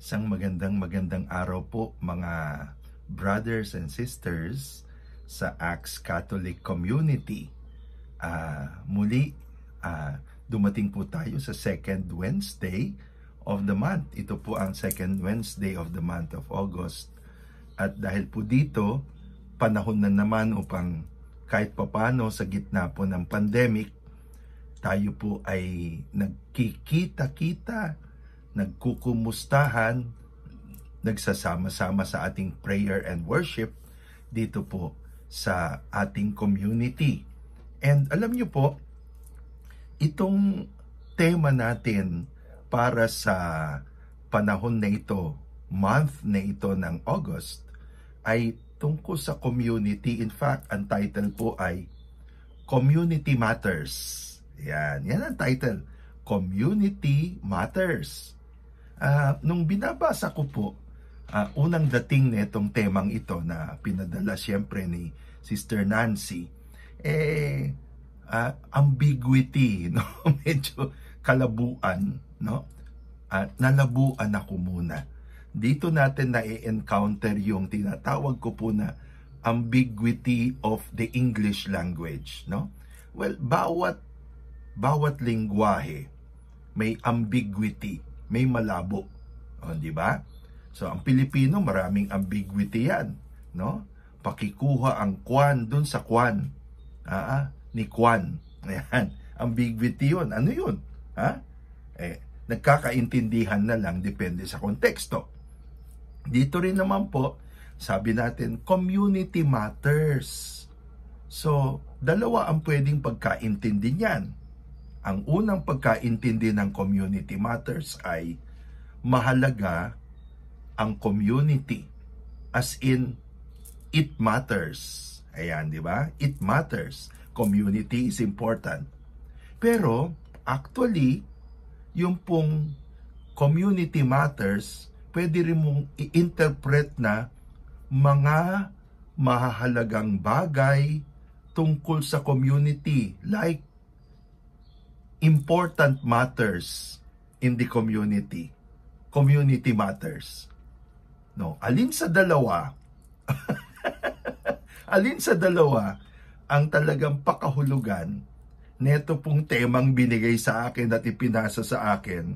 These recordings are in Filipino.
Isang magandang araw po mga brothers and sisters sa Acts Catholic Community. Muli, dumating po tayo sa second Wednesday of the month. Ito po ang second Wednesday of the month of August. At dahil po dito, panahon na naman upang kahit papano sa gitna po ng pandemic, tayo po ay nagkikita-kita, nagkukumustahan, nagsasama-sama sa ating prayer and worship dito po sa ating community. And alam niyo po, itong tema natin para sa panahon na ito, month na ito ng August, ay tungkol sa community. In fact, ang title po ay Community Matters. Yan ang title, Community Matters. Nung binabasa ko po, unang dating na itong temang ito na pinadala siyempre ni Sister Nancy, ambiguity, no? Medyo kalabuan, no? Nalabuan ako muna. Dito natin na-encounter yung tinatawag ko po na ambiguity of the English language, no? Well, bawat lingwahe may ambiguity, may malabo, di ba? So ang Pilipino maraming ambiguity yan, no? Pakikuha ang kwan dun sa kwan, ni kwan. Ayan, ambiguity yun. Ano yun? Nagkakaintindihan na lang depende sa konteksto. Dito rin naman po, sabi natin, community matters. So, dalawa ang pwedeng pagkaintindi niyan. Ang unang pagkaintindi ng community matters ay mahalaga ang community. As in, it matters. Ayan, di ba? It matters. Community is important. Pero, actually, yung pong community matters, pwede rin mong i-interpret na mga mahahalagang bagay tungkol sa community, like important matters in the community. Community matters. No, alin sa dalawa? Alin sa dalawa ang talagang pakahulugan neto pong temang binigay sa akin at ipinasa sa akin?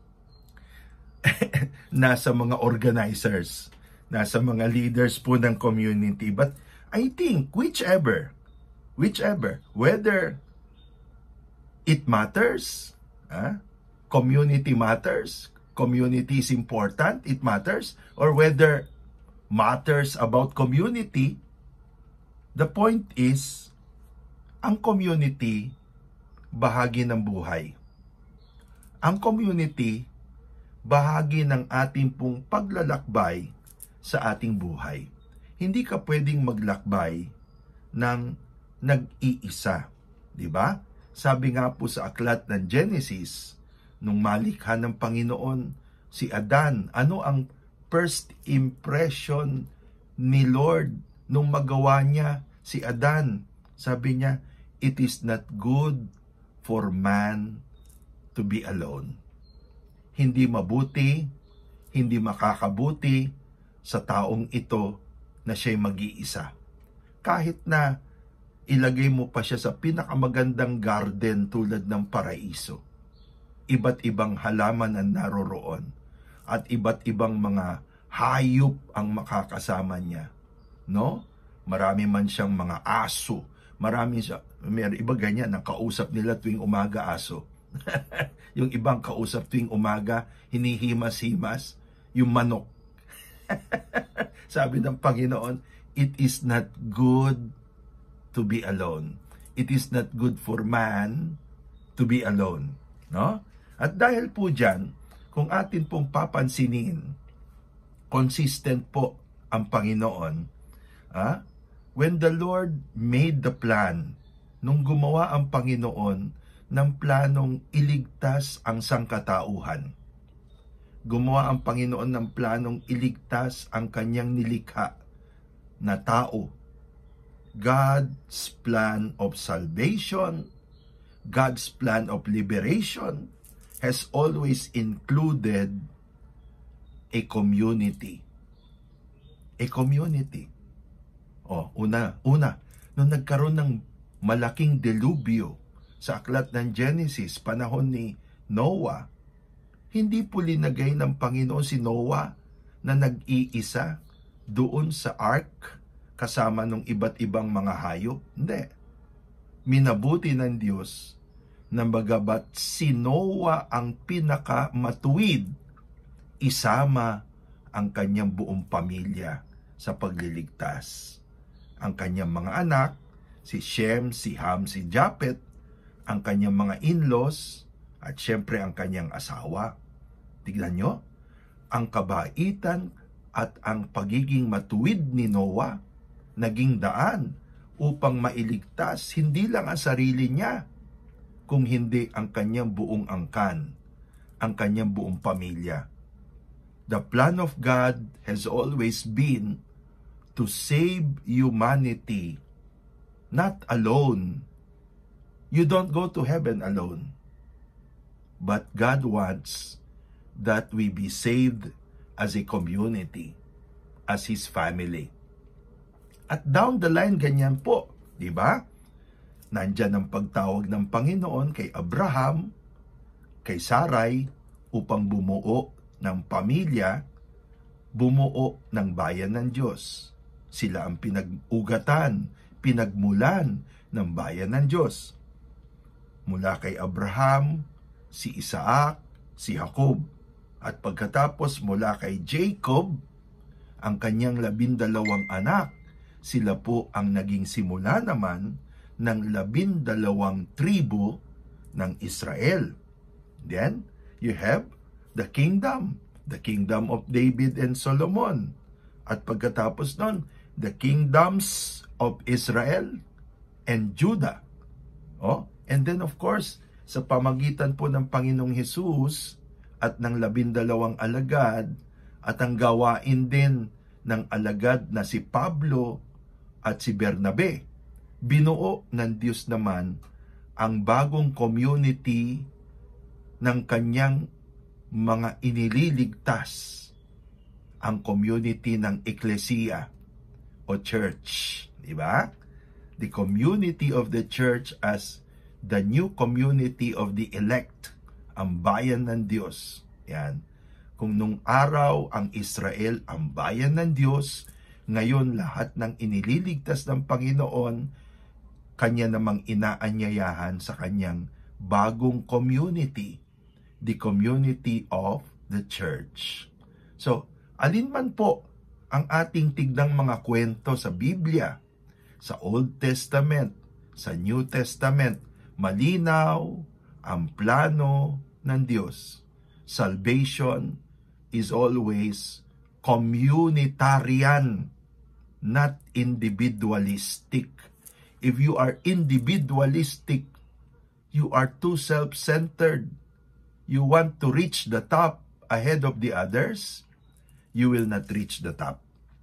Nasa mga organizers, nasa mga leaders po ng community. But I think whichever, whether it matters, community matters, community is important, it matters, or whether matters about community, the point is, ang community, bahagi ng buhay. Ang community, bahagi ng ating pong paglalakbay sa ating buhay. Hindi ka pwedeng maglakbay ng nag-iisa, di ba? Sabi nga po sa aklat ng Genesis, nung malikha ng Panginoon si Adan, ano ang first impression ni Lord nung magawa niya si Adan? Sabi niya, it is not good for man to be alone. Hindi mabuti, hindi makakabuti sa taong ito na siya'y mag-iisa. Kahit na ilagay mo pa siya sa pinakamagandang garden tulad ng paraiso. Iba't ibang halaman ang naroroon at iba't ibang mga hayop ang makakasama niya. No? Marami man siyang mga aso. Marami siya, may iba ganyan, ang kausap nila tuwing umaga aso. Yung ibang kausap tuwing umaga, hinihimas-himas, yung manok. Sabi ng Panginoon, it is not good to be alone. It is not good for man to be alone. No? At dahil po dyan, kung atin pong papansinin, consistent po ang Panginoon, when the Lord made the plan, nung gumawa ang Panginoon ng planong iligtas ang sangkatauhan, gumawa ang Panginoon ng planong iligtas ang kanyang nilikha na tao. God's plan of salvation, God's plan of liberation has always included a community. A community. Una, nung nagkaroon ng malaking delubyo sa aklat ng Genesis, panahon ni Noah, hindi po linagay ng Panginoon si Noah na nag-iisa doon sa ark kasama ng iba't ibang mga hayop. Hindi. Minabuti ng Diyos na bagamat si Noah ang pinakamatuwid, isama ang kanyang buong pamilya sa pagliligtas. Ang kanyang mga anak, si Shem, si Ham, si Japet, ang kanyang mga in-laws, at syempre ang kanyang asawa. Tignan nyo, ang kabaitan at ang pagiging matuwid ni Noah, naging daan upang mailigtas hindi lang ang sarili niya, kung hindi ang kanyang buong angkan, ang kanyang buong pamilya. The plan of God has always been to save humanity, not alone. You don't go to heaven alone. But God wants that we be saved as a community, as His family. At down the line, ganyan po, di ba? Nandyan ang pagtawag ng Panginoon kay Abraham, kay Sarai, upang bumuo ng pamilya, bumuo ng bayan ng Diyos. Sila ang pinag-ugatan, pinagmulan ng bayan ng Diyos. Mula kay Abraham, si Isaac, si Jacob, at pagkatapos mula kay Jacob, ang kanyang 12 anak, sila po ang naging simula naman ng 12 tribo ng Israel. Then, you have the kingdom of David and Solomon. At pagkatapos nun, the kingdoms of Israel and Judah. And then of course, sa pamagitan po ng Panginoong Hesus at ng 12 alagad at ang gawain din ng alagad na si Pablo at si Bernabe, binuo ng Diyos naman ang bagong community ng kanyang mga inililigtas, ang community ng Ecclesia o church, di ba? The community of the church as the new community of the elect, ang bayan ng Diyos. Yan. Kung nung araw ang Israel ang bayan ng Diyos, ngayon lahat ng inililigtas ng Panginoon, kanya namang inaanyayahan sa kanyang bagong community, the community of the church. So, alin man po ang ating tignang mga kwento sa Biblia, sa Old Testament, sa New Testament, malinaw ang plano ng Diyos. Salvation is always communitarian, not individualistic. If you are individualistic, you are too self-centered. You want to reach the top ahead of the others, you will not reach the top.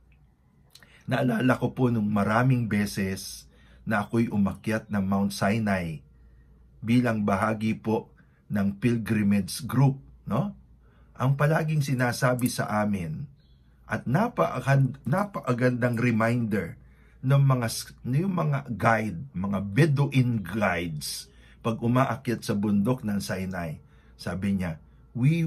Naalala ko po nung maraming beses na ako'y umakyat ng Mount Sinai bilang bahagi po ng pilgrimage group, no? Ang palaging sinasabi sa amin at napakagandang reminder ng mga guide, mga Bedouin guides pag umaakyat sa bundok ng Sinai. Sabi niya, we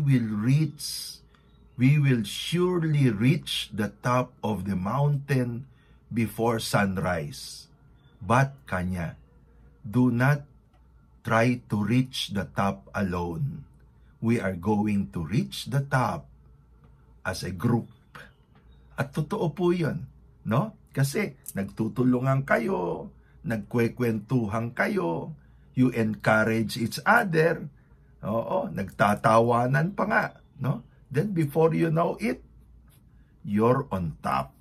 will surely reach the top of the mountain before sunrise. But, kanya, do not try to reach the top alone. We are going to reach the top as a group. At totoo po yun, no? Kasi nagtutulungan kayo, nagkwekwentuhan kayo, you encourage each other, nagtatawanan pa nga, no? Then before you know it, you're on top.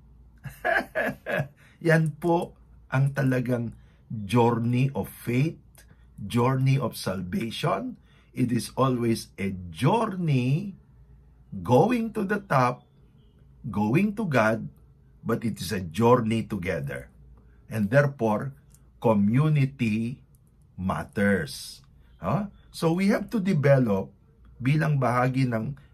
Yan po ang talagang journey of faith, journey of salvation. It is always a journey going to the top, going to God, but it is a journey together. And therefore, community matters. So we have to develop bilang bahagi ng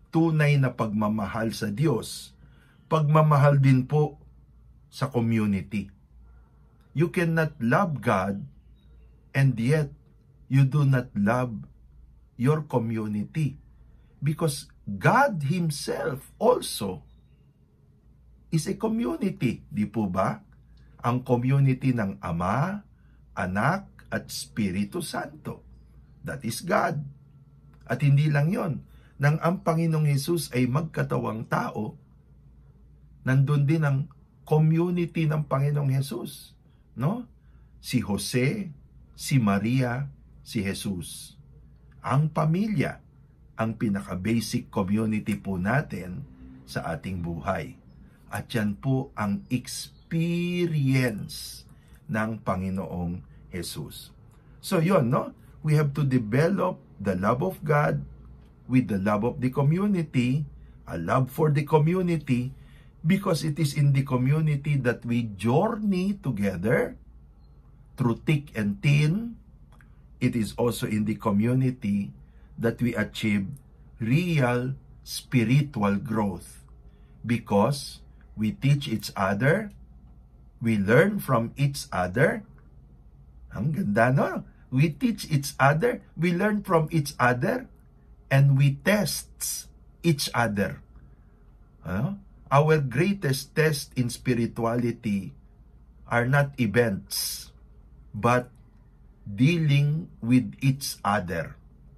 tunay na pagmamahal sa Diyos, pagmamahal din po sa community. You cannot love God and yet you do not love your community. Because God Himself also is a community, di po ba? Ang community ng Ama, Anak, at Espiritu Santo. That is God. At hindi lang yon, nang ang Panginoong Hesus ay magkatawang tao, nandun din ang community ng Panginoong Hesus, no? Si Jose, si Maria, si Jesus. Ang pamilya, ang pinaka-basic community po natin sa ating buhay. At yan po ang experience ng Panginoong Jesus. So yon, no? We have to develop the love of God with the love of the community, a love for the community, because it is in the community that we journey together through thick and thin. It is also in the community that we achieve real spiritual growth, because we teach each other, we learn from each other. Ang ganda, no? We teach each other, we learn from each other, and we test each other. Our greatest test in spirituality are not events, but dealing with each other.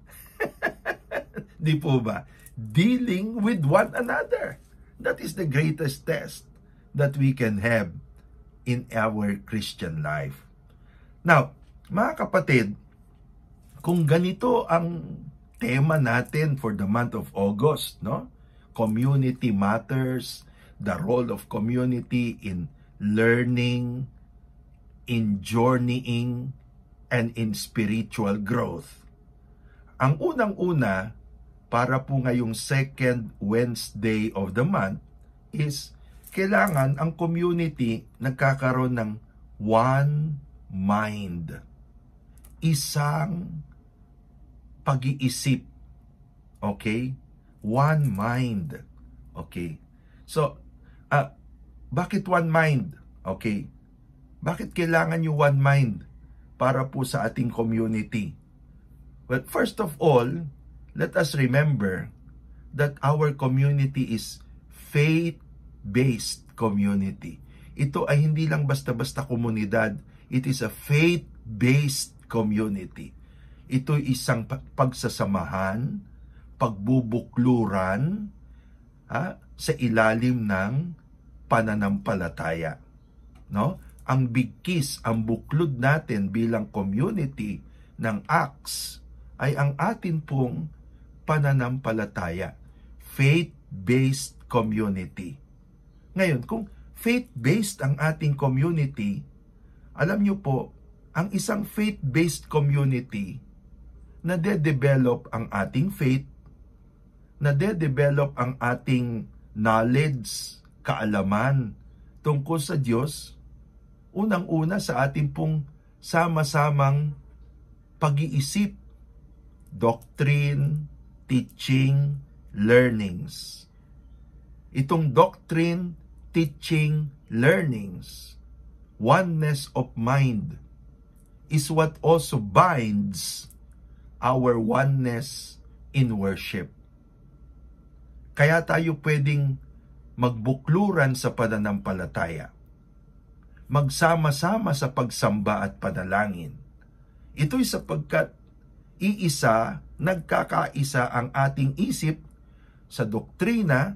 Di po ba? Dealing with one another. That is the greatest test that we can have in our Christian life. Now, mga kapatid, kung ganito ang tema natin for the month of August, no? Community matters, the role of community in learning, in journeying, and in spiritual growth. Ang unang-una, para po ngayong second Wednesday of the month, is kailangan ang community nagkakaroon ng one mind. Isang pag-iisip. Okay? One mind. Okay? So, bakit one mind? Okay? Bakit kailangan yung one mind para po sa ating community? Well, first of all, let us remember that our community is faith-based community. Ito ay hindi lang basta-basta komunidad. It is a faith-based community. Ito ay isang pagsasamahan, pagbubukluran sa ilalim ng pananampalataya. No? Ang bigkis, ang buklod natin bilang community ng Acts ay ang atin pong pananampalataya. Faith-based community. Ngayon, kung faith-based ang ating community, alam nyo po, ang isang faith-based community, nade-develop ang ating faith, nade-develop ang ating knowledge, kaalaman tungkol sa Diyos, unang-una sa ating pong sama-samang pag-iisip, doctrine, teaching, learnings. Itong doctrine, teaching, learnings, oneness of mind, is what also binds our oneness in worship. Kaya tayo pwedeng magbukluran sa pananampalataya, magsama-sama sa pagsamba at panalangin. Ito'y sapagkat iisa, nagkakaisa ang ating isip sa doktrina,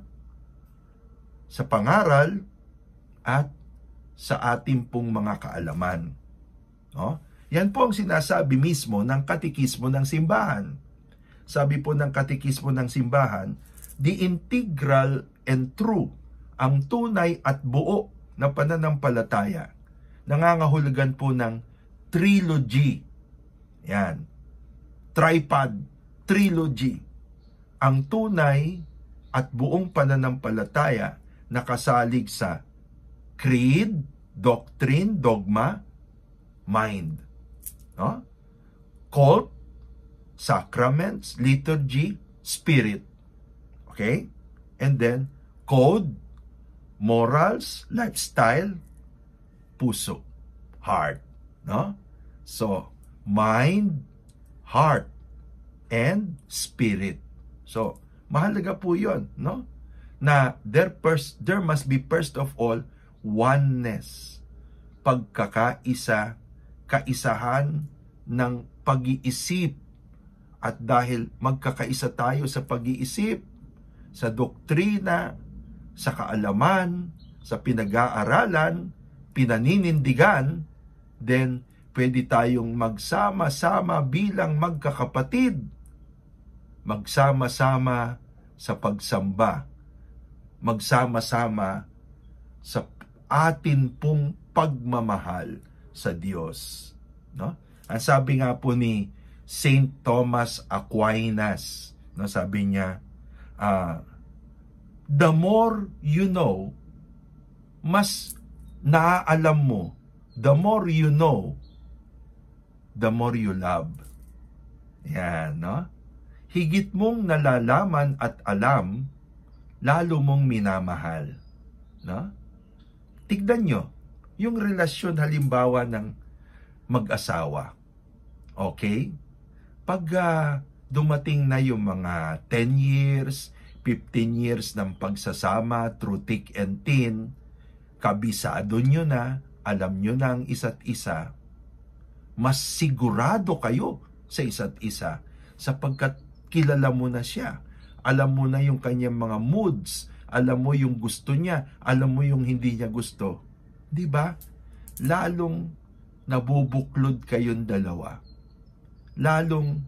sa pangaral, at sa ating pong mga kaalaman. No? Yan po ang sinasabi mismo ng katekismo ng simbahan. Sabi po ng katekismo ng simbahan, the integral and true, ang tunay at buo na pananampalataya, nangangahulugan po ng trilogy. Yan. Tripod, trilogy. Ang tunay at buong pananampalataya nakasalig sa creed, doctrine, dogma, mind. No? Cult, sacraments, liturgy, spirit. Okay? And then, code, morals, lifestyle, puso, heart. No? So, mind, heart, and spirit. So, mahalaga po yun, no? Na there must be first of all, oneness. Pagkakaisa, kaisahan ng pag-iisip. At dahil magkakaisa tayo sa pag-iisip, sa doktrina, sa kaalaman, sa pinag-aaralan, pinaninindigan, then pwede tayong magsama-sama bilang magkakapatid, magsama-sama sa pagsamba, magsama-sama sa atin pong pagmamahal sa Diyos. No? Ang sabi nga po ni Saint Thomas Aquinas, no, sabi niya, the more you know, mas naaalam mo. The more you know, the more you love. Yan, no? Higit mong nalalaman at alam, lalo mong minamahal. No? Tignan nyo, yung relasyon halimbawa ng mag-asawa. Okay? Pag dumating na yung mga 10 years, 15 years ng pagsasama through thick and thin, kabisado nyo na, alam nyo na ang isa't isa, mas sigurado kayo sa isa't isa sapagkat kilala mo na siya. Alam mo na yung kanyang mga moods, alam mo yung gusto niya, alam mo yung hindi niya gusto. Di ba? Lalong nabubuklod kayong dalawa. Lalong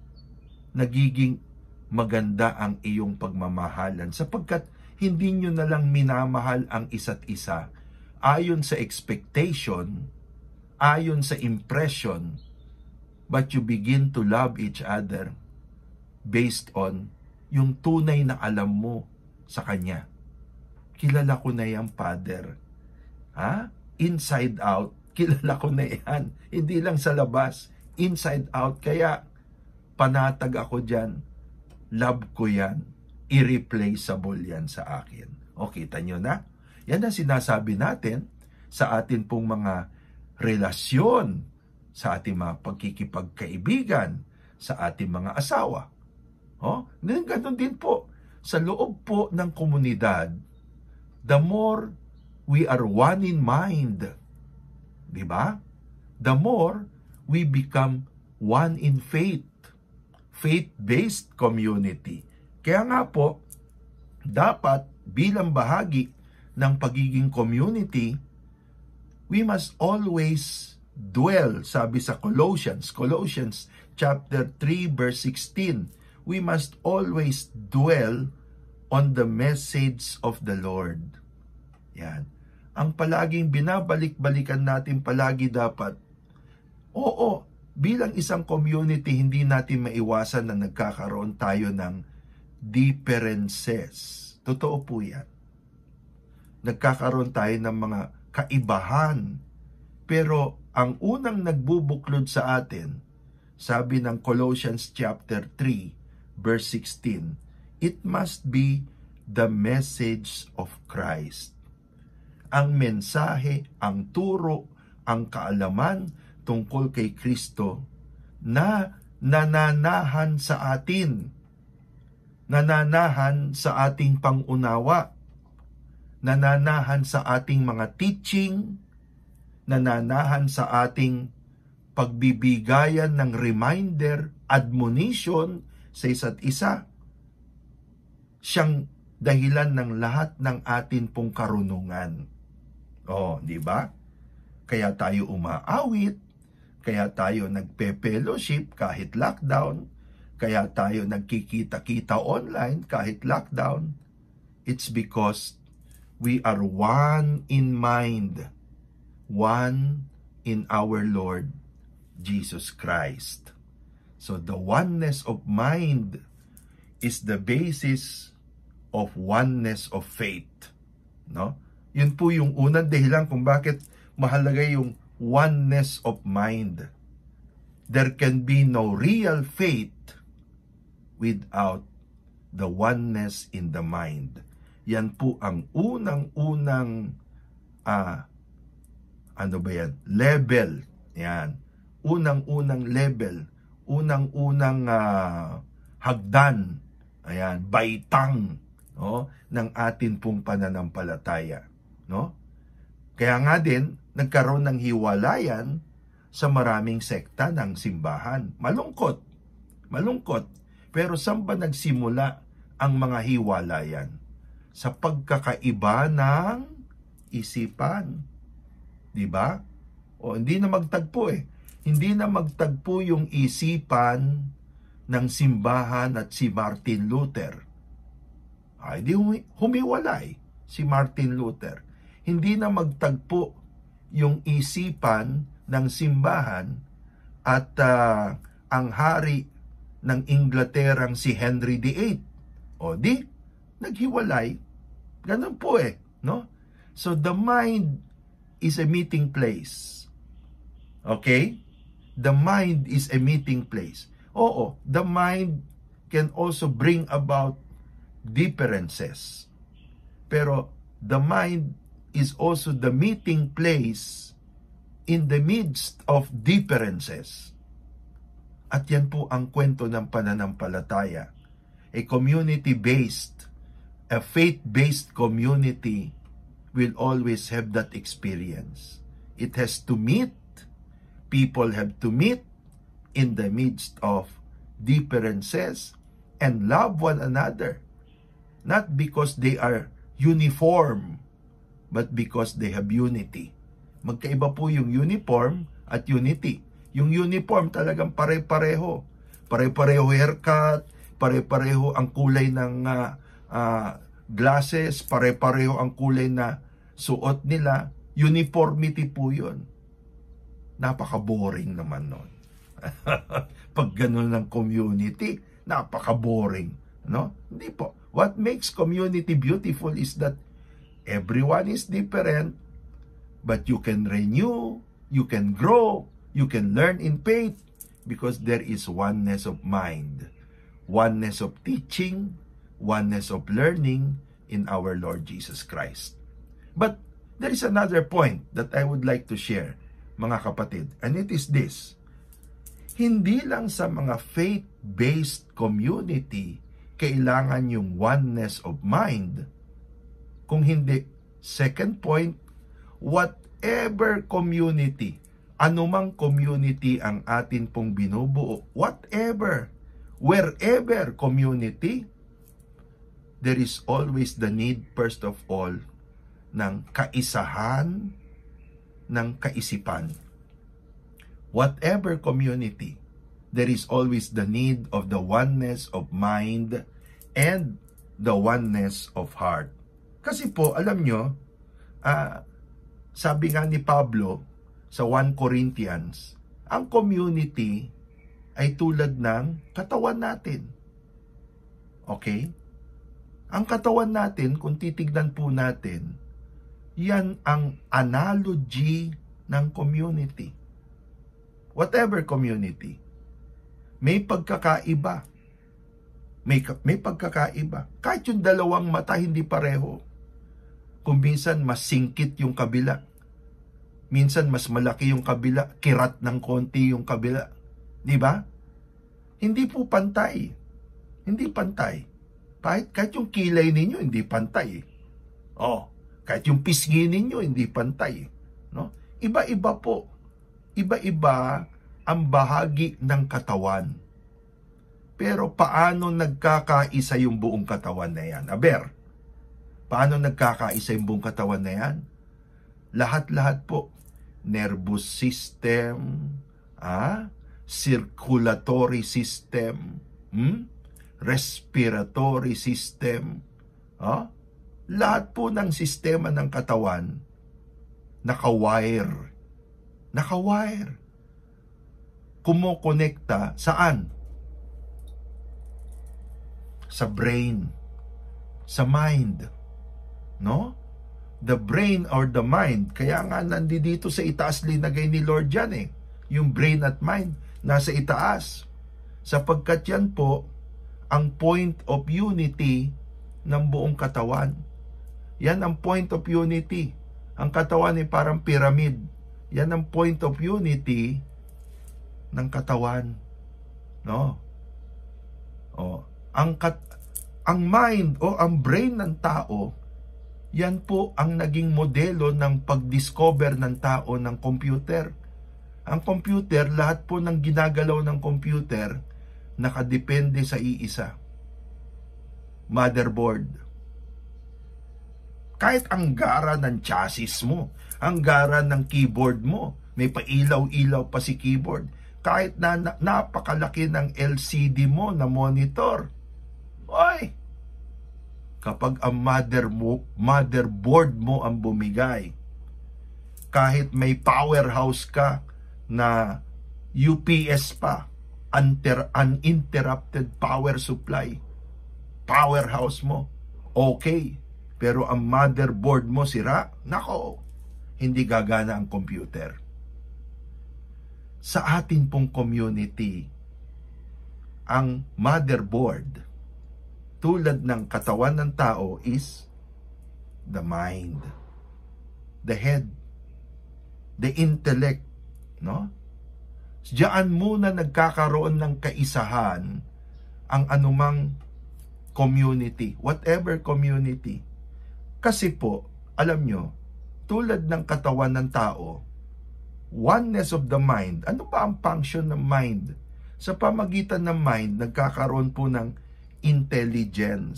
nagiging maganda ang iyong pagmamahalan sapagkat hindi nyo na lang minamahal ang isa't isa ayon sa expectation, ayon sa impression, but you begin to love each other based on yung tunay na alam mo sa kanya. Kilala ko na yan, Father. Ha? Inside out, kilala ko na yan. Hindi lang sa labas, inside out. Kaya panatag ako dyan. Love ko yan. Irreplaceable yan sa akin. O, kita nyo na? Yan ang sinasabi natin sa atin pong mga relasyon, sa ating mga pagkikipagkaibigan, sa ating mga asawa. O, ganun din po. Sa loob po ng komunidad, the more we are one in mind, di ba? The more we become one in faith. Faith-based community. Kaya nga po, dapat bilang bahagi ng pagiging community, we must always dwell, sabi sa Colossians chapter 3 verse 16, we must always dwell on the message of the Lord. Yan. Ang palaging binabalik-balikan natin palagi dapat, oo, bilang isang community, hindi natin maiwasan na nagkakaroon tayo ng differences. Totoo po yan. Nagkakaroon tayo ng mga kaibahan. Pero ang unang nagbubuklod sa atin, sabi ng Colossians chapter 3, verse 16, it must be the message of Christ. Ang mensahe, ang turo, ang kaalaman tungkol kay Kristo na nananahan sa atin, nananahan sa ating pangunawa, nananahan sa ating mga teaching, nananahan sa ating pagbibigayan ng reminder, admonition sa isa't isa. Siyang dahilan ng lahat ng atin pong karunungan. Oh, di ba? Kaya tayo umaawit, kaya tayo nagpe-fellowship kahit lockdown, kaya tayo nagkikita-kita online kahit lockdown. It's because we are one in mind, one in our Lord Jesus Christ. So the oneness of mind is the basis of oneness of faith. No? Yun po yung unang dahilan kung bakit mahalaga yung oneness of mind. There can be no real faith without the oneness in the mind. Yan po ang unang-unang level. Yan. Unang-unang level. Unang-unang hagdan. Ayan, baitang, no, ng atin pong pananampalataya, no? Kaya nga din nagkaroon ng hiwalayan sa maraming sekta ng simbahan. Malungkot. Pero saan ba nagsimula ang mga hiwalayan? Sa pagkakaiba ng isipan. 'Di ba? O hindi na magtagpo Hindi na magtagpo yung isipan ng simbahan at si Martin Luther. Di humiwalay si Martin Luther. Hindi na magtagpo yung isipan ng simbahan at ang hari ng Inglaterang si Henry VIII. Naghiwalay. Ganun po no? So the mind is a meeting place. Okay? The mind is a meeting place. Oo, the mind can also bring about differences. Pero the mind is also the meeting place in the midst of differences. At yan po ang kwento ng pananampalataya. A community-based, a faith-based community will always have that experience. It has to meet. People have to meet in the midst of differences and love one another. Not because they are uniform, but because they have unity. Magkaiba po yung uniform at unity. Yung uniform talagang pare-pareho. Pare-pareho haircut, pare-pareho ang kulay ng glasses, pare-pareho ang kulay na suot nila. Uniformity po yun. Napaka-boring naman nun. Pag ganun ng community, napaka-boring. No? Hindi po. What makes community beautiful is that everyone is different, but you can renew, you can grow, you can learn in faith, because there is oneness of mind, oneness of teaching, oneness of learning in our Lord Jesus Christ. But there is another point that I would like to share, mga kapatid, and it is this. Hindi lang sa mga faith-based community kailangan yung oneness of mind. Kung hindi, second point, whatever community, anumang community ang atin pong binubuo, whatever, wherever community, there is always the need, first of all, ng kaisahan ng kaisipan. Whatever community, there is always the need of the oneness of mind and the oneness of heart. Kasi po, alam nyo, sabi nga ni Pablo sa 1 Corinthians, ang community ay tulad ng katawan natin. Okay? Ang katawan natin, kung titignan po natin, yan ang analogy ng community. Whatever community. May pagkakaiba. May pagkakaiba. Kahit yung dalawang mata hindi pareho. Kung minsan mas singkit yung kabila. Minsan mas malaki yung kabila. Kirat ng konti yung kabila. Di ba? Hindi po pantay. Hindi pantay. Kahit yung kilay ninyo hindi pantay. Kahit yung pisngi ninyo hindi pantay. No? Iba-iba po. Iba-iba ang bahagi ng katawan. Pero paano nagkakaisa yung buong katawan na yan? Paano nagkakaisa yung buong katawan na yan? Lahat-lahat po. Nervous system, circulatory system, respiratory system, lahat po ng sistema ng katawan naka-wire. Kumokonekta saan? Sa brain, sa mind. No? The brain or the mind. Kaya nga nandito sa itaas linagay ni Lord yan Yung brain at mind, nasa itaas. Sapagkat yan po ang point of unity ng buong katawan. Yan ang point of unity. Ang katawan ay parang pyramid. Yan ang point of unity ng katawan. No? Ang mind o ang brain ng tao, yan po ang naging modelo ng pag-discover ng tao ng computer. Ang computer, lahat po ng ginagalaw ng computer, nakadepende sa iisa. Motherboard. Kahit ang gara ng chassis mo, ang gara ng keyboard mo, may pailaw-ilaw pa si keyboard. Kahit na napakalaki ng LCD mo na monitor. Oy! Kapag ang motherboard mo ang bumigay, kahit may powerhouse ka na UPS pa, uninterrupted power supply, powerhouse mo, okay. Pero ang motherboard mo sira, nako, hindi gagana ang computer. Sa atin pong community, ang motherboard, tulad ng katawan ng tao, is the mind, the head, the intellect, no? Diyan muna nagkakaroon ng kaisahan ang anumang community, whatever community. Kasi po, alam nyo, tulad ng katawan ng tao, oneness of the mind. Ano ba ang function ng mind? Sa pamagitan ng mind, nagkakaroon po ng intelligence,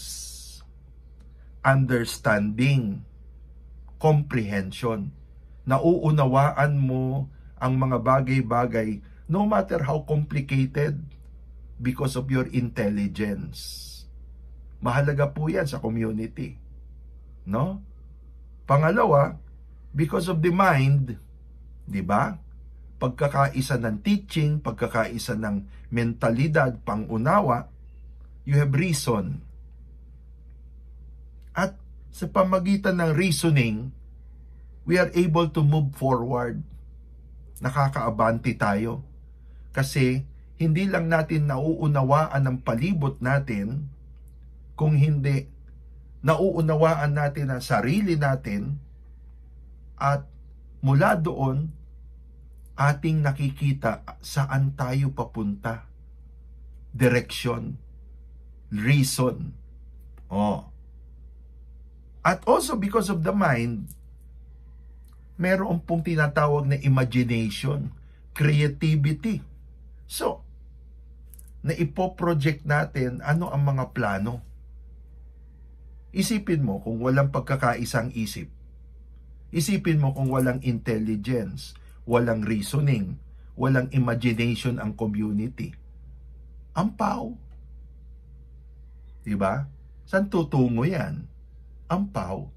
understanding, comprehension. Nauunawaan mo ang mga bagay-bagay, no matter how complicated, because of your intelligence. Mahalaga po yan sa community. No? Pangalawa, because of the mind, di ba? Pagkakaisa ng teaching, pagkakaisa ng mentalidad, pangunawa, you have reason. At sa pamagitan ng reasoning, we are able to move forward. Nakakaabante tayo. Kasi hindi lang natin nauunawaan ang palibot natin, kung hindi nauunawaan natin ang sarili natin, at mula doon, ating nakikita saan tayo papunta. Direction, reason. At also because of the mind, meron pong tinatawag na imagination, creativity. So, naipoproject natin ano ang mga plano. Isipin mo kung walang pagkakaisang isip. Isipin mo kung walang intelligence, walang reasoning, walang imagination ang community. Ampaw. Diba? Saan tutungo yan? Ampaw.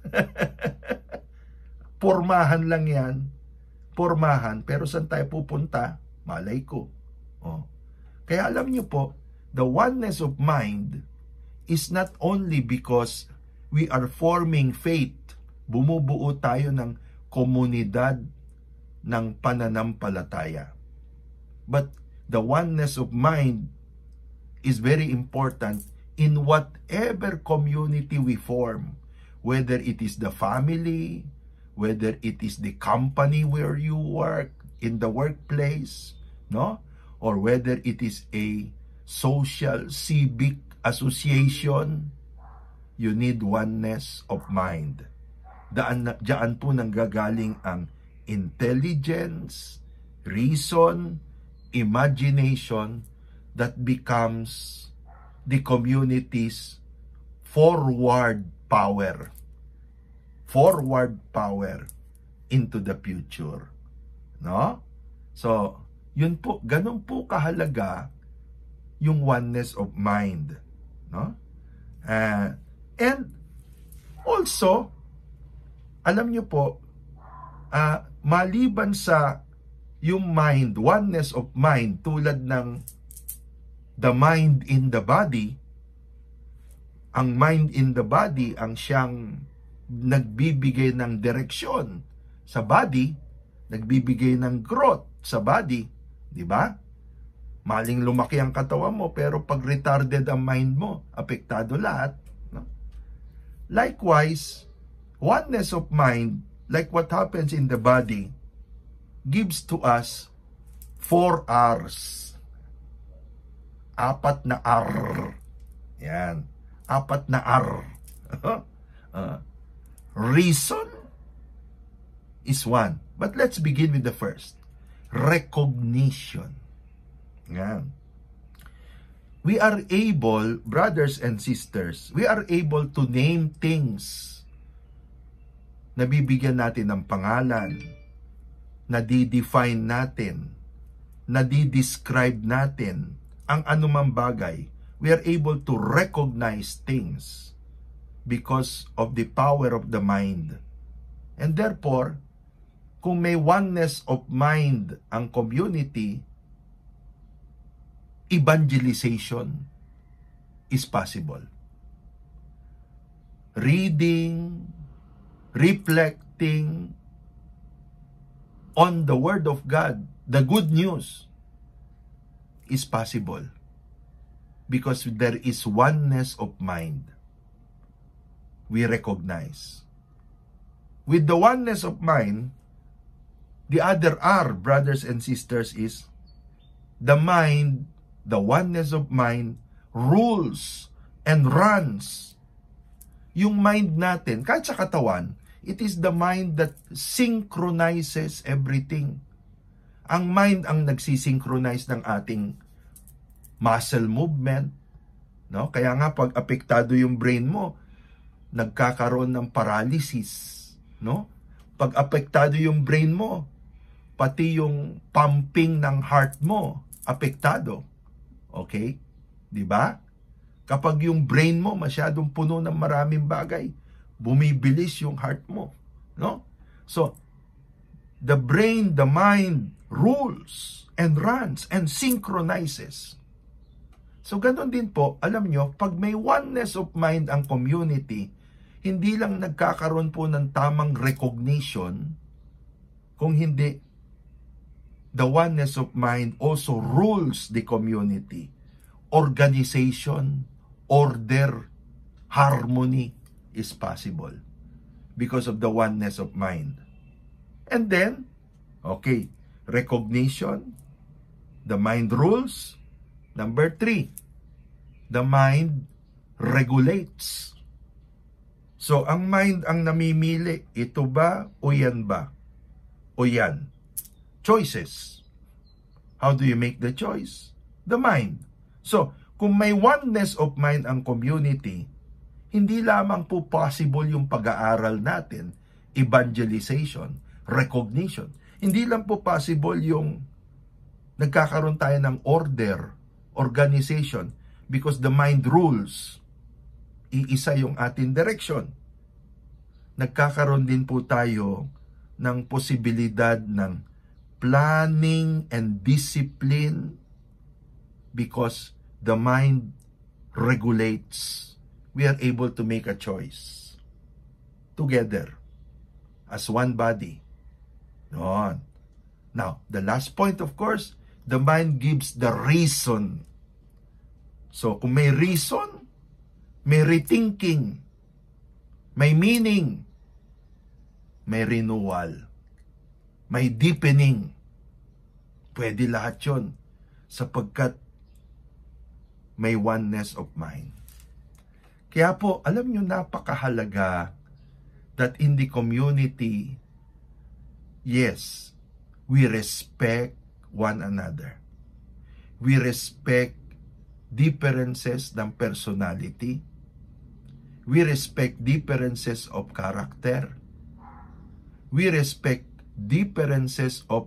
Pormahan lang yan. Pormahan. Pero saan tayo pupunta? Malay ko. Kaya alam niyo po, the oneness of mind is not only because we are forming faith, bumubuo tayo ng komunidad ng pananampalataya. But the oneness of mind is very important in whatever community we form, whether it is the family, whether it is the company where you work, in the workplace, no? Or whether it is a social, civic association, you need oneness of mind. Diyan po nanggagaling ang intelligence, reason, imagination that becomes the community's forward power. Forward power into the future. No? So, yun po, ganun po kahalaga yung oneness of mind. No? And also, alam nyo po, maliban sa yung mind, oneness of mind, tulad ng the mind in the body, ang mind in the body ang siyang nagbibigay ng direksyon sa body, nagbibigay ng growth sa body, di ba? Maling lumaki ang katawan mo, pero pag retarded ang mind mo, apektado lahat. No? Likewise, oneness of mind, like what happens in the body, gives to us 4 R's. 4 na R. Yan. 4 na R. Reason is one. But let's begin with the first. Recognition. Yan. We are able, brothers and sisters, we are able to name things. Nabibigyan natin ng pangalan. Nadi-define natin. Nadi-describe natin ang anumang bagay. We are able to recognize things because of the power of the mind. And therefore, kung may oneness of mind ang community, evangelization is possible. Reading, reflecting on the Word of God, the good news, is possible because there is oneness of mind. We recognize. With the oneness of mind, the other R, brothers and sisters, is the mind, the oneness of mind, rules and runs. Yung mind natin, kahit sa katawan, it is the mind that synchronizes everything. Ang mind ang nagsisynchronize ng ating muscle movement. No? Kaya nga pag apektado yung brain mo, nagkakaroon ng paralysis. No? Pag apektado yung brain mo, pati yung pumping ng heart mo, apektado. Okay? Di ba? Kapag yung brain mo masyadong puno ng maraming bagay, bumibilis yung heart mo. No? So, the brain, the mind, rules and runs and synchronizes. So, ganun din po, alam nyo, pag may oneness of mind ang community, hindi lang nagkakaroon po ng tamang recognition, kung hindi, the oneness of mind also rules the community. Organization, order, harmony is possible because of the oneness of mind. And then, okay, recognition, the mind rules. Number 3, the mind regulates. So, ang mind ang namimili, ito ba o yan ba? O yan. Choices. How do you make the choice? The mind. So, kung may oneness of mind ang community, hindi lamang po possible yung pag-aaral natin, evangelization, recognition. Hindi lang po possible yung nagkakaroon tayo ng order, organization, because the mind rules. Iisa yung ating direction. Nagkakaroon din po tayo ng posibilidad ng planning and discipline because the mind regulates. We are able to make a choice together as one body. Noon. Now, the last point, of course, the mind gives the reason. So, kung may reason, may rethinking, may meaning, may renewal, may deepening. Pwede lahat yun sapagkat may oneness of mind. Kaya po, alam nyo, napakahalaga that in the community, yes, we respect one another. We respect differences ng personality. We respect differences of character. We respect differences of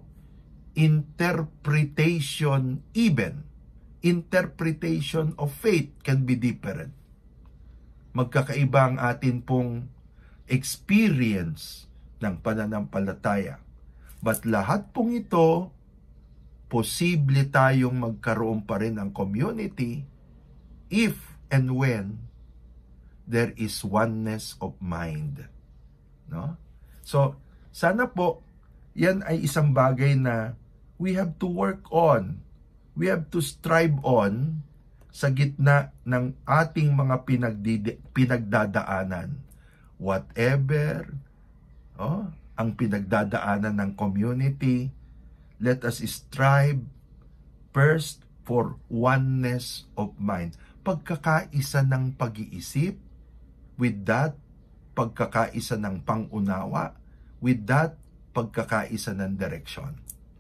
interpretation even. Interpretation of faith can be different. Magkakaiba ang atin pong experience ng pananampalataya. But lahat pong ito, posible tayong magkaroon pa rin ng community if and when there is oneness of mind. No? So, sana po, yan ay isang bagay na we have to work on we have to strive on sa gitna ng ating mga pinagdadaanan. Whatever ang pinagdadaanan ng community, let us strive first for oneness of mind. Pagkakaisa ng pag-iisip, with that, pagkakaisa ng pangunawa, with that, pagkakaisa ng direksyon.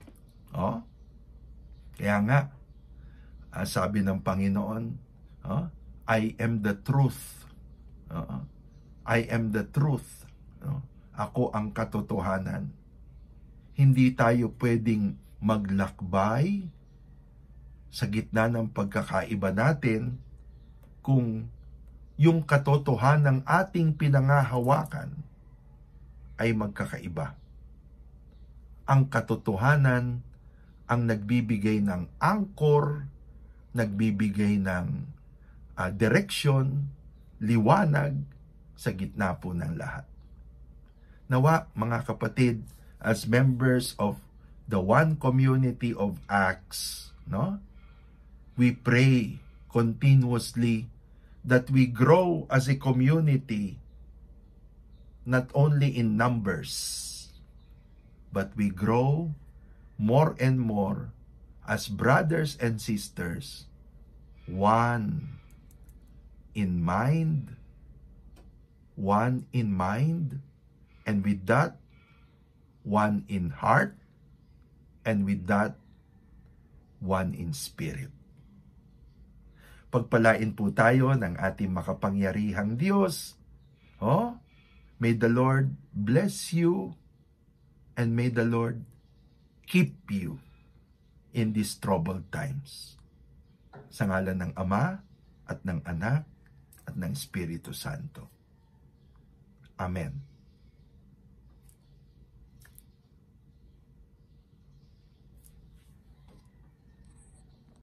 Kaya nga, sabi ng Panginoon, I am the truth. I am the truth. Ako ang katotohanan. Hindi tayo pwedeng maglakbay sa gitna ng pagkakaiba natin kung yung katotohanan ng ating pinangahawakan ay magkakaiba. Ang katotohanan ang nagbibigay ng anchor, nagbibigay ng direksyon, liwanag sa gitna po ng lahat. Nawa, mga kapatid, as members of the one community of Acts, we pray continuously that we grow as a community, not only in numbers, but we grow more and more as brothers and sisters, one in mind, and with that, one in heart, and with that, one in spirit. Pagpalain po tayo ng ating makapangyarihang Diyos. May the Lord bless you, and may the Lord keep you in these troubled times. Sa ngalan ng Ama, at ng Anak, at ng Espiritu Santo. Amen.